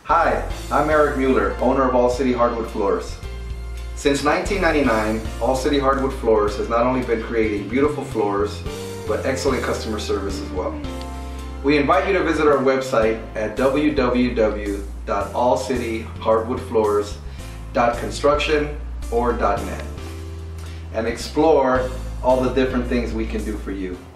Hi, I'm Eric Mueller, owner of All City Hardwood Floors. Since 1999, All City Hardwood Floors has not only been creating beautiful floors, but excellent customer service as well. We invite you to visit our website at www.allcityhardwoodfloors.construction or .net and explore all the different things we can do for you.